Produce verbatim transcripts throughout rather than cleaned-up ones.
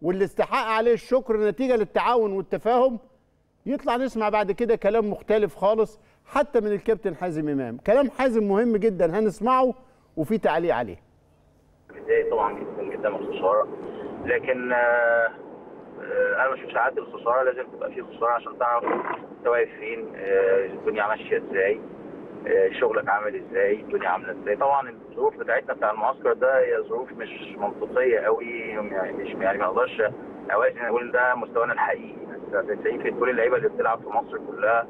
واللي استحق عليه الشكر نتيجه للتعاون والتفاهم، يطلع نسمع بعد كده كلام مختلف خالص حتى من الكابتن حازم امام. كلام حازم مهم جدا هنسمعه وفي تعليق عليه. بداية طبعا جدا جدا من الخساره، لكن آه آه انا بشوف ساعات الخساره لازم تبقى فيه خساره عشان تعرف انت واقف فين، آه الدنيا ماشيه ازاي، آه شغلك عامل ازاي، الدنيا عامله ازاي. طبعا الظروف بتاعتنا بتاع المعسكر ده هي ظروف مش منطقيه قوي، يعني مش يعني ما اقدرش اوازن اقول ده مستوانا الحقيقي. تسعين في كل اللعيبه اللي بتلعب في مصر كلها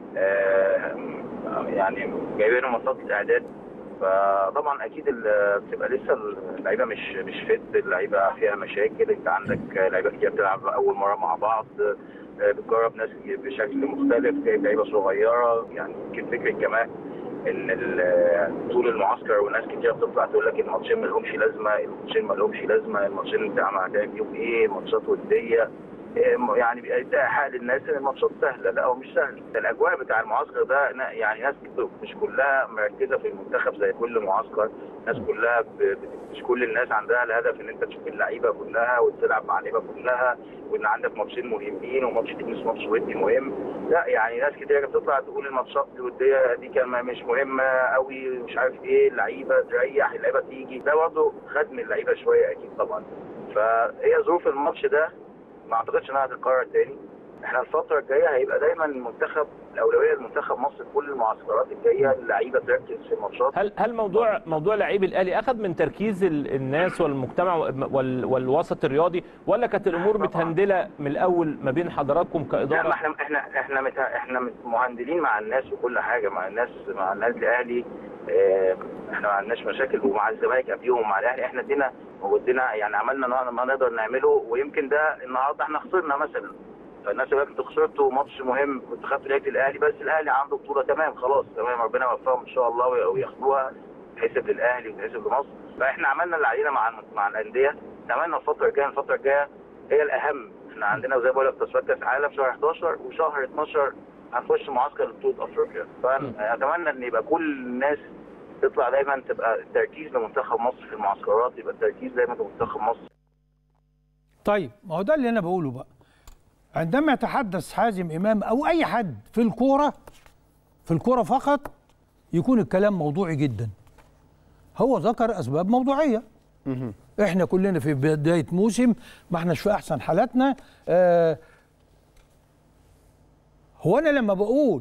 آه يعني جايبينهم ماتشات الاعداد، فطبعا اكيد بتبقى لسه اللعيبه مش مش فت، اللعيبه فيها مشاكل، انت عندك لعيبه كتير بتلعب اول مره مع بعض، بتجرب ناس بشكل مختلف، جايب لعيبه صغيره. يعني يمكن فكره كمان ان طول المعسكر وناس كتير بتطلع تقول لك الماتشين ما لهمش لازمه، الماتشين ما لهمش لازمه، الماتشين انت هتعمل فيهم ايه؟ ماتشات وديه، يعني بيدعي حق للناس ان الماتشات سهله. لا، هو مش سهل. الاجواء بتاع المعسكر ده يعني ناس مش كلها مركزه في المنتخب زي كل معسكر، ناس كلها مش كل الناس عندها الهدف ان انت تشوف اللعيبه كلها وتلعب مع اللعيبه كلها، وان عندك ماتشين مهمين وماتش تنس ماتش ودي مهم. لا، يعني ناس كتير بتطلع تقول الماتشات الوديه دي كمان مش مهمه قوي، مش عارف ايه، اللعيبه تريح، اللعيبه تيجي. ده برضه خد من اللعيبه شويه اكيد طبعا. فهي ظروف الماتش ده ما اعتقدش انها هتتكرر تاني. احنا الفتره الجايه هيبقى دايما المنتخب الاولويه لمنتخب مصر، كل المعسكرات الجايه اللعيبه تركز في الماتشات. هل هل موضوع موضوع لعيب الاهلي اخذ من تركيز الناس والمجتمع والوسط الرياضي، ولا كانت الامور متهندله من الاول ما بين حضراتكم كاداره؟ لا، احنا احنا احنا مت... احنا مهندلين مع الناس وكل حاجه مع الناس، مع النادي الاهلي. اه احنا ما عندناش مشاكل، ومع الزمالك قبليهم ومع الاهلي احنا ادينا ودينا، يعني عملنا ما نقدر نعمله. ويمكن ده النهارده احنا خسرنا مثلا، فالناس اللي انتوا خسرتوا ماتش مهم كنت خدت لعيبه الاهلي، بس الاهلي عنده بطوله تمام خلاص تمام، ربنا يوفقهم ان شاء الله وياخدوها، تحسب للاهلي وتحسب لمصر. فاحنا عملنا اللي علينا مع مع الانديه. اتمنى الفتره الجايه الفتره الجايه هي الاهم. احنا عندنا زي ما بقول لك تصفيات كاس عالم شهر حداشر، وشهر اتناشر هنخش معسكر لبطوله افريقيا. فاتمنى ان يبقى كل الناس تطلع دايما تبقى التركيز لمنتخب مصر في المعسكرات، يبقى التركيز دايما لمنتخب مصر. طيب، ما هو ده اللي انا بقوله بقى. عندما يتحدث حازم امام او اي حد في الكوره، في الكوره فقط، يكون الكلام موضوعي جدا. هو ذكر اسباب موضوعيه. احنا كلنا في بدايه موسم، ما احناش في احسن حالاتنا. آه هو انا لما بقول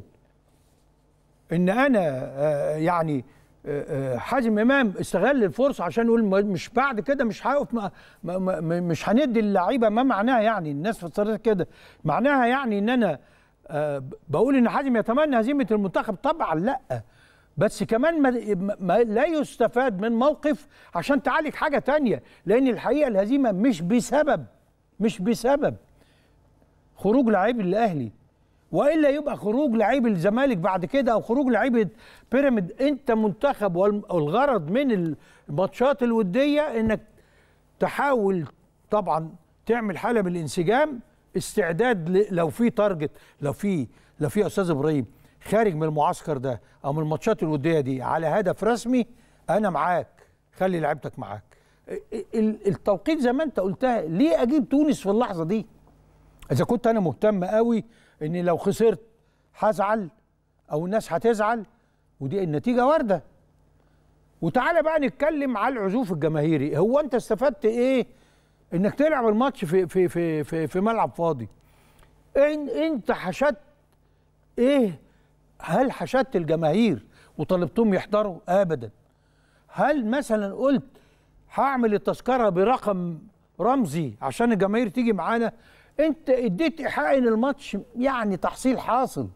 ان انا آه يعني آه حازم امام استغل الفرصه عشان يقول مش بعد كده مش هقف، مش هندي اللعيبه، ما معناها يعني الناس فسرت كده، معناها يعني ان انا آه بقول ان حازم يتمنى هزيمه المنتخب. طبعا لا، بس كمان ما ما لا يستفاد من موقف عشان تعالج حاجه تانية، لان الحقيقه الهزيمه مش بسبب مش بسبب خروج لاعبي الاهلي، والا يبقى خروج لعيب الزمالك بعد كده او خروج لعيبه بيراميد. انت منتخب، والغرض من الماتشات الوديه انك تحاول طبعا تعمل حاله من الانسجام، استعداد لو في تارجت، لو في لو في استاذ ابراهيم خارج من المعسكر ده او من الماتشات الوديه دي على هدف رسمي، انا معاك، خلي لعيبتك معاك. التوقيت زي ما انت قلتها، ليه اجيب تونس في اللحظه دي؟ اذا كنت انا مهتم قوي اني لو خسرت هزعل او الناس هتزعل، ودي النتيجه وارده. وتعالى بقى نتكلم على العزوف الجماهيري. هو انت استفدت ايه انك تلعب الماتش في في في في, في ملعب فاضي؟ إن انت حشدت ايه؟ هل حشدت الجماهير وطلبتهم يحضروا؟ ابدا. هل مثلا قلت هعمل التذكره برقم رمزي عشان الجماهير تيجي معانا؟ انت اديت ايحاء ان الماتش يعني تحصيل حاصل.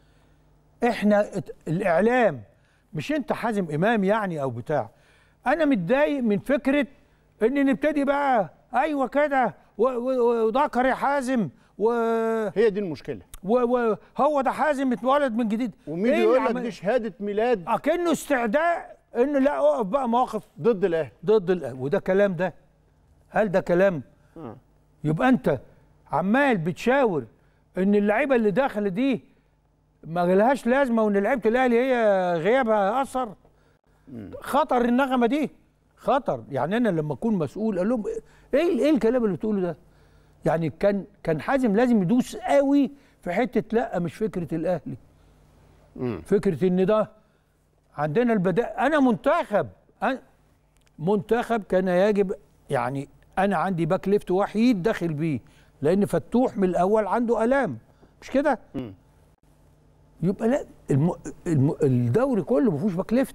احنا الاعلام، مش انت حازم امام يعني او بتاع. انا متضايق من فكره ان نبتدي بقى ايوه كده وذكر يا حازم، و هي دي المشكله، وهو ده حازم اتولد من جديد، ومين إيه يقول لك دي شهاده ميلاد، اكنه استعداء ان لا اقف بقى مواقف ضد الاهلي ضد الاهلي. وده كلام؟ ده هل ده كلام؟ آه. يبقى انت عمال بتشاور ان اللعيبه اللي داخله دي ما لهاش لازمه، وان لعيبه الاهلي هي غيابها اثر. خطر النغمه دي، خطر. يعني انا لما اكون مسؤول اقول لهم ايه ايه الكلام اللي بتقوله ده؟ يعني كان كان حازم لازم يدوس قوي في حته، لا مش فكره الاهلي. مم. فكره ان ده عندنا البداء، انا منتخب، أنا منتخب كان يجب، يعني انا عندي باك ليفت وحيد داخل بيه، لان فتوح من الاول عنده الام، مش كده؟ مم. يبقى لا، الم... الم... الدوري كله ما فيهوش باك ليفت.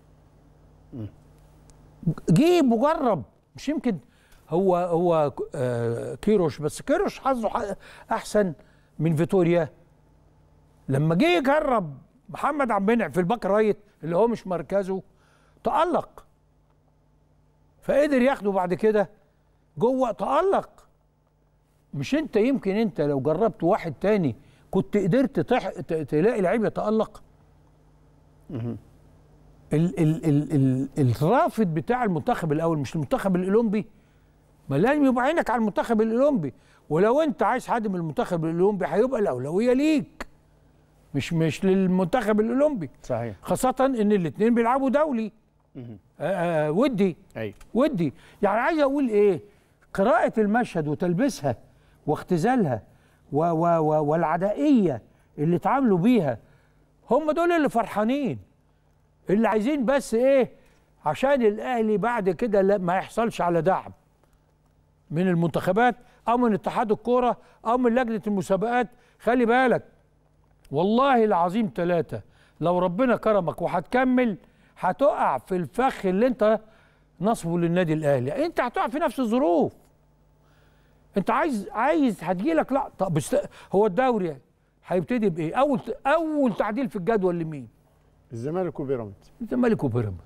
جيب وجرب، مش يمكن هو هو آه كيروش، بس كيروش حظه احسن من فيتوريا. لما جه يجرب محمد عبد المنعم في الباك رايت اللي هو مش مركزه، تألق، فقدر ياخده بعد كده جوه، تألق. مش انت يمكن انت لو جربت واحد تاني كنت قدرت تح... تلاقي لعيب يتألق. ال ال ال ال الرافد بتاع المنتخب الاول مش المنتخب الاولمبي، ما لازم يبقى عينك على المنتخب الاولمبي، ولو انت عايز حد من المنتخب الاولمبي هيبقى الاولويه ليك، مش مش للمنتخب الاولمبي. صحيح. خاصه ان الاثنين بيلعبوا دولي. آآ آآ ودي ايوه ودي يعني عايز اقول ايه، قراءه المشهد وتلبيسها واختزالها و و و والعدائيه اللي اتعاملوا بيها، هم دول اللي فرحانين، اللي عايزين بس ايه، عشان الاهلي بعد كده ما يحصلش على دعم من المنتخبات او من اتحاد الكوره او من لجنه المسابقات. خلي بالك والله العظيم ثلاثه، لو ربنا كرمك وهتكمل هتقع في الفخ اللي انت نصبه للنادي الاهلي، انت هتقع في نفس الظروف. انت عايز عايز هتجيلك، لا طب بست... هو الدوري هيبتدي بايه؟ اول اول تعديل في الجدول لمين؟ الزمالك وبيراميدز. الزمالك وبيراميدز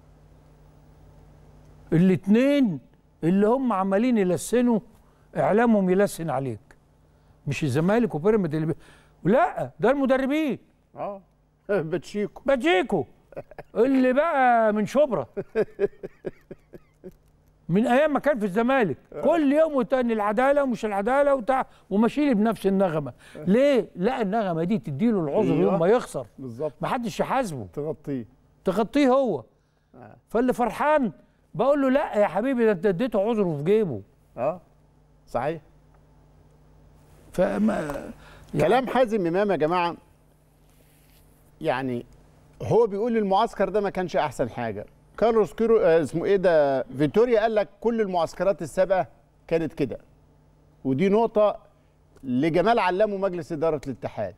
الاثنين اللي هم عمالين يلسنوا، اعلامهم يلسن عليك، مش الزمالك وبيراميدز اللي بي... لا ده المدربين. اه باتشيكو باتشيكو اللي بقى من شبرا من ايام ما كان في الزمالك، كل يوم والتاني العداله ومش العداله وبتاع، وماشي لي بنفس النغمه. ليه؟ لا النغمه دي تديله العذر يوم ما يخسر، بالظبط، ما حدش يحاسبه، تغطيه تغطيه هو. فاللي فرحان بقول له لا يا حبيبي، ده انت اديته عذره في جيبه. اه صحيح. فما كلام حازم امام يا جماعه، يعني هو بيقول المعسكر ده ما كانش احسن حاجه. كارلوس كيرو آه اسمه ايه ده فيتوريا قال لك كل المعسكرات السابقه كانت كده، ودي نقطه لجمال علمه مجلس اداره الاتحاد.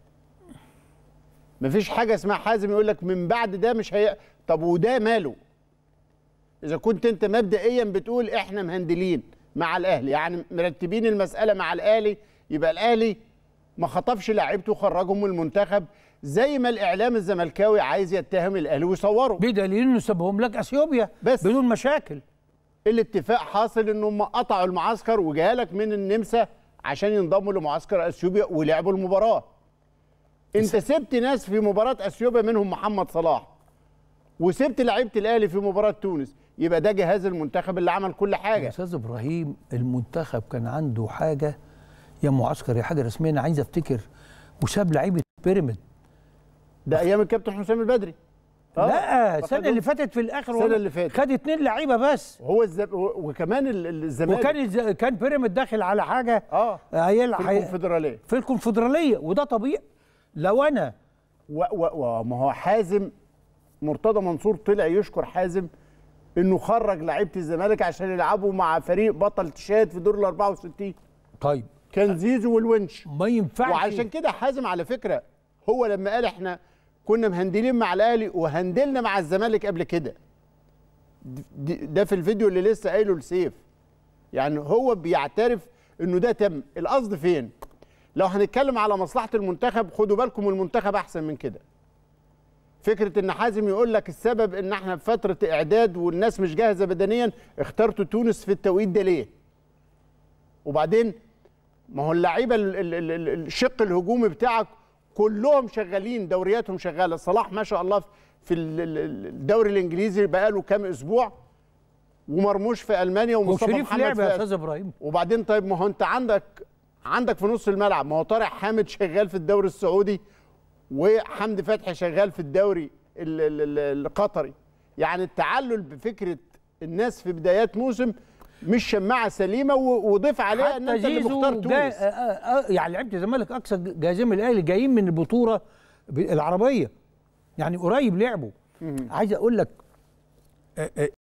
مفيش حاجه اسمها حازم يقول لك من بعد ده مش هي. طب وده ماله؟ اذا كنت انت مبدئيا بتقول احنا مهندلين مع الاهلي، يعني مرتبين المساله مع الاهلي، يبقى الاهلي ما خطفش لاعيبته وخرجهم من المنتخب زي ما الاعلام الزملكاوي عايز يتهم الاهلي ويصوره، بدليل انه سابهم لك اثيوبيا بس بدون مشاكل. الاتفاق حاصل انهم قطعوا المعسكر وجالك من النمسا عشان ينضموا لمعسكر اثيوبيا ولعبوا المباراه. انت سبت ناس في مباراه اثيوبيا منهم محمد صلاح، وسبت لعيبه الاهلي في مباراه تونس، يبقى ده جهاز المنتخب اللي عمل كل حاجه. يا استاذ ابراهيم المنتخب كان عنده حاجه، يا معسكر يا حاجه رسميه، انا عايز افتكر، وساب لعيبه بيراميد. ده ايام الكابتن حسام البدري. لا السنه اللي فاتت في الاخر السنه اللي فاتت خد اتنين لعيبه بس. هو الزب... وكمان الزمالك، وكان الز... كان بيراميد داخل على حاجه اه هيلعب في الكونفدراليه في الكونفدراليه، وده طبيعي. لو انا و... و... وما هو حازم، مرتضى منصور طلع يشكر حازم انه خرج لعيبه الزمالك عشان يلعبوا مع فريق بطل تشاد في دور ال أربعة وستين. طيب كان زيزو والونش، ما ينفعش. وعشان كده حازم على فكره هو لما قال احنا كنا مهندلين مع الاهلي وهندلنا مع الزمالك قبل كده، ده في الفيديو اللي لسه قايله لسيف، يعني هو بيعترف انه ده تم. القصد فين؟ لو هنتكلم على مصلحه المنتخب، خدوا بالكم المنتخب احسن من كده. فكره ان حازم يقول لك السبب ان احنا في فتره اعداد والناس مش جاهزه بدنيا، اخترتوا تونس في التوقيت ده ليه؟ وبعدين ما هو اللعيبه الشق الهجومي بتاعك كلهم شغالين، دورياتهم شغاله. صلاح ما شاء الله في الدوري الانجليزي بقاله كام اسبوع، ومرموش في المانيا، ومصطفى محمد لعب في يا استاذ ابراهيم. وبعدين طيب ما هو انت عندك عندك في نص الملعب، ما هو طارق حامد شغال في الدوري السعودي، وحمدي فتحي شغال في الدوري القطري. يعني التعلل بفكره الناس في بدايات موسم مش شماعه سليمه، وضيف عليها ان انت اللي مختار تونس. جاي آه آه يعني لعيبه الزمالك اكثر جاهزيه من الاهلي، جايين من البطوله العربيه يعني قريب لعبوا. عايز اقول لك